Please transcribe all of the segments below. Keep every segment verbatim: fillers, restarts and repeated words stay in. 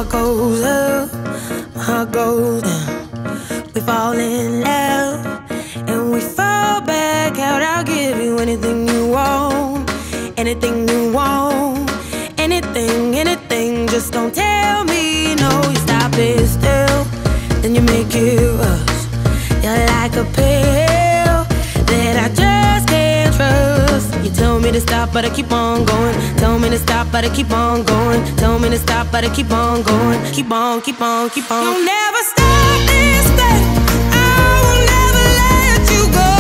goes up, my heart goes down. We fall in love and we fall back out. I'll give you anything you want, anything you want, anything, anything. Just don't tell me no. You stop it still, then you make it rush. You're like a pill that I just can't trust. You tell me to stop, but I keep on going. Tell me to stop, but I keep on going. Tell me to stop, but I keep on going. Keep on, keep on, keep on. You'll never stop this thing. I will never let you go.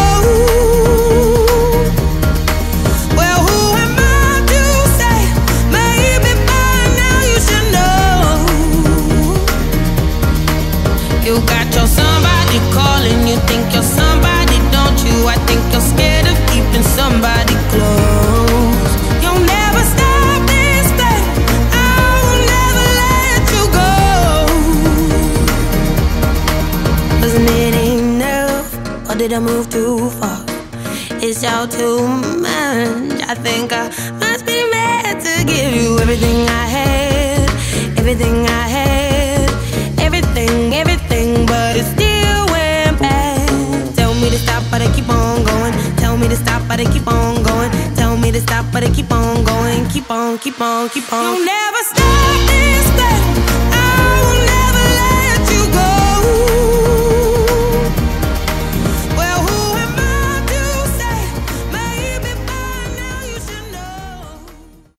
Well, who am I to say? Maybe by now you should know. You got your somebody calling. You think you're somebody, don't you? I think you're scared of keeping somebody close. You'll never stop this thing. I will never let you go. Wasn't it enough, or did I move too far? It's all too much. I think I must be mad to give you everything I had, everything I had, everything, everything, but it still went bad. Tell me to stop, but I keep on going. Tell me to stop, but I keep on going. Tell me to stop, but I keep on going. Keep on, keep on, keep on. You'll never stop.